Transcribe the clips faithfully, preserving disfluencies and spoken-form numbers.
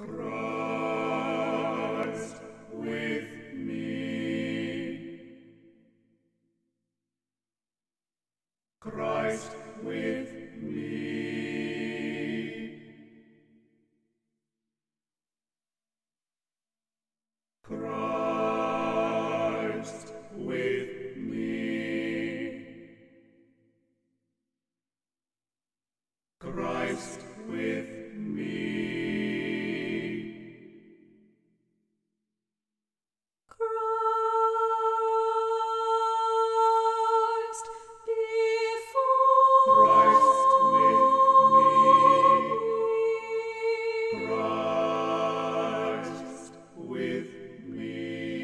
Christ with me. Christ with me. Christ with me. Christ with me. Christ before Christ with me. Christ with me.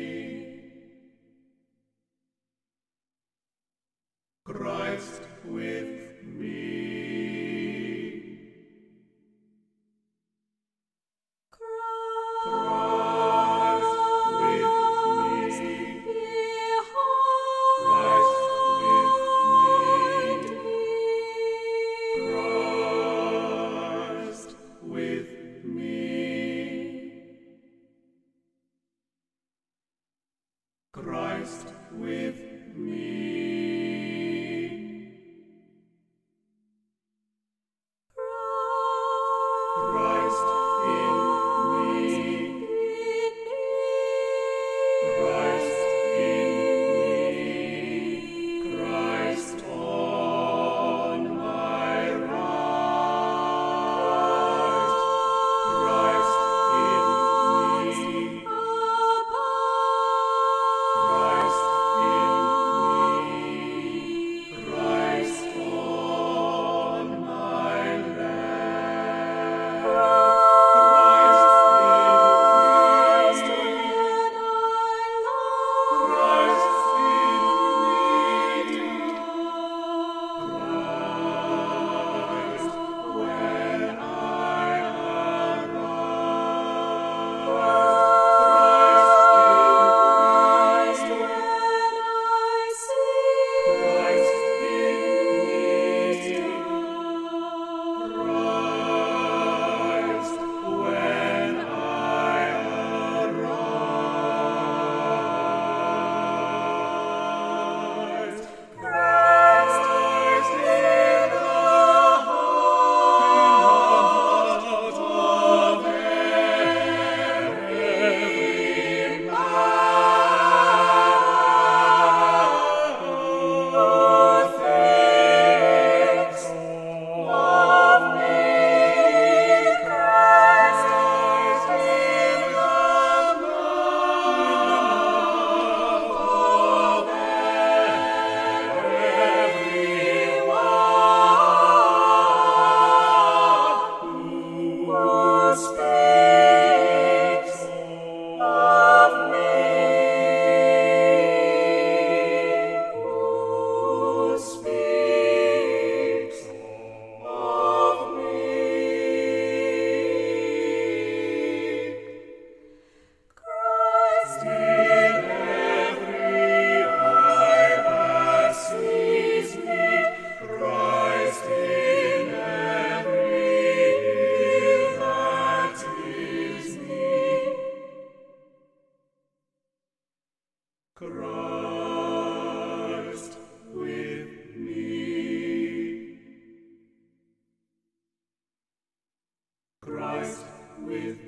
Christ with me. Christ with me. Christ in me. Christ in me. Christ on my right. Christ in me. Christ in me, Christ on my left. Christ in me, Christ in me, Christ when I arise. Christ in me, Christ when I arise. Christ in the heart of every man who thinks of me. Christ in the mouth of everyone who speaks of me. Who speaks of me. Christ in every eye that sees me. Christ in every ear that hears me. Christ with me. Christ with